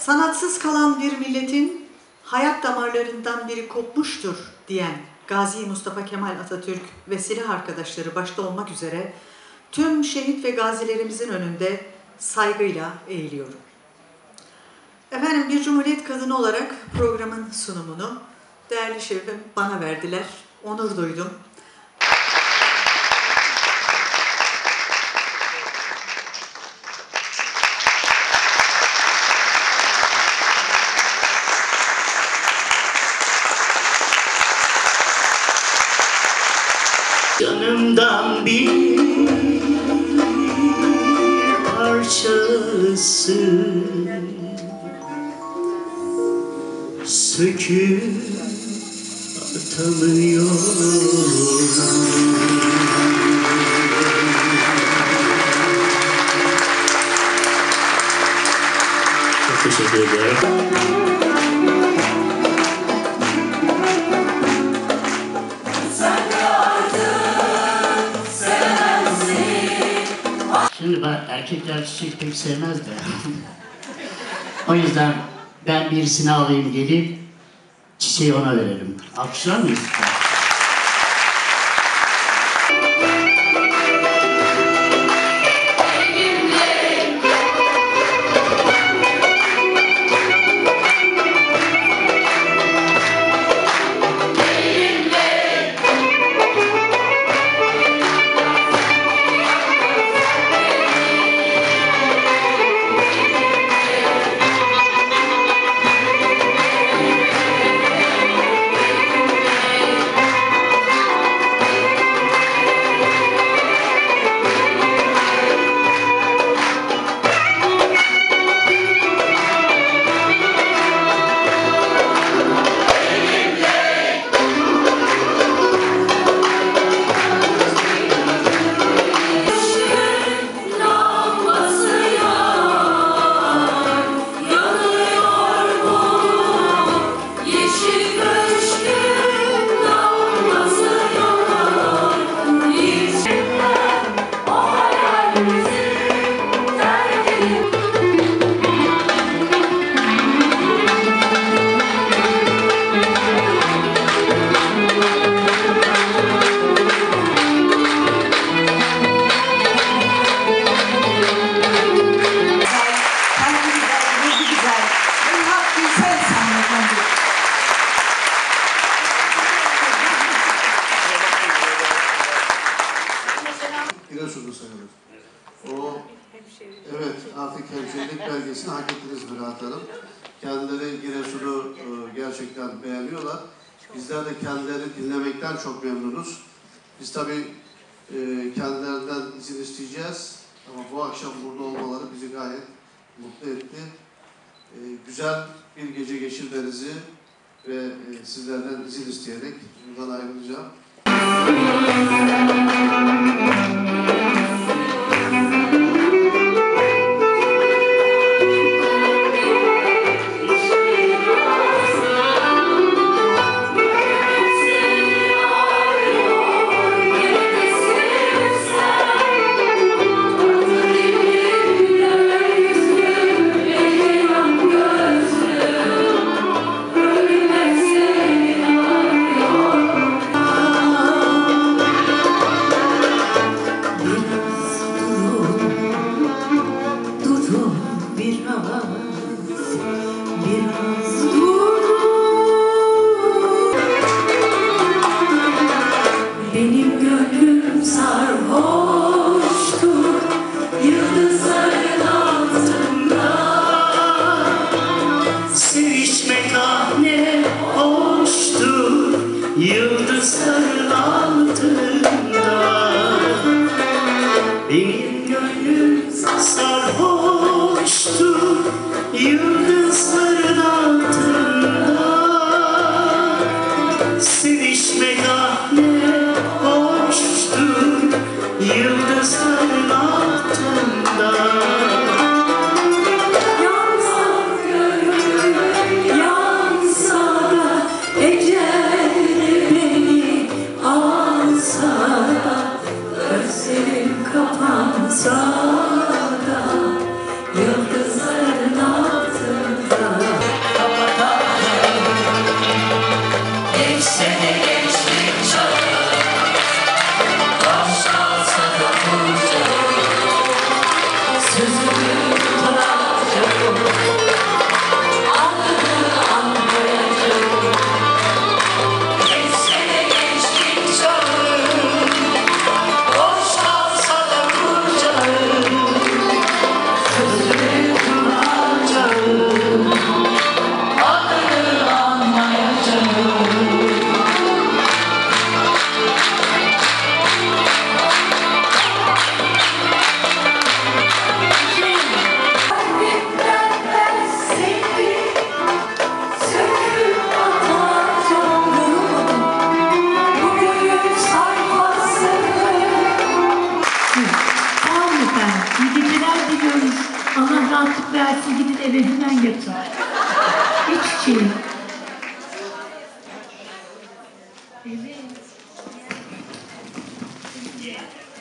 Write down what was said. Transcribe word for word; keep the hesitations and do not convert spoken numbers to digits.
Sanatsız kalan bir milletin hayat damarlarından biri kopmuştur diyen Gazi Mustafa Kemal Atatürk ve silah arkadaşları başta olmak üzere tüm şehit ve gazilerimizin önünde saygıyla eğiliyorum. Efendim, bir Cumhuriyet kadını olarak programın sunumunu değerli şefim bana verdiler. Onur duydum. Canımdan bir parçası söküp atamıyorum. Çok teşekkür ederim. Şimdi ben, erkekler çiçek pek sevmez de. O yüzden ben birisini alayım, gelip çiçeği ona verelim. Alkışlar mıyız? Giresunlu sayılır. O, evet, artık hemşehrilik belgesini hak ettiniz Mirahat Hanım. Kendileri Giresun'u e, gerçekten beğeniyorlar. Bizler de kendilerini dinlemekten çok memnunuz. Biz tabii e, kendilerinden izin isteyeceğiz. Ama bu akşam burada olmaları bizi gayet mutlu etti. E, güzel bir gece geçirmenizi ve e, sizlerden izin isteyerek buradan ayrılacağım. Benim gönlüm sarhoştur yıldızların altında. Sevişmek ah ne hoştur yıldızların altında. Benim gönlüm sarhoştur yıldızların altında. Sevişmek ah ne hoştur yıldızların altında. Yansa gönlüm, yansa da ecel beni alsa da, gözlerim kapansa da, yıldızların altında. rahatlık versin, gidin eve hemen yatın. Hiç şey yok. Evet.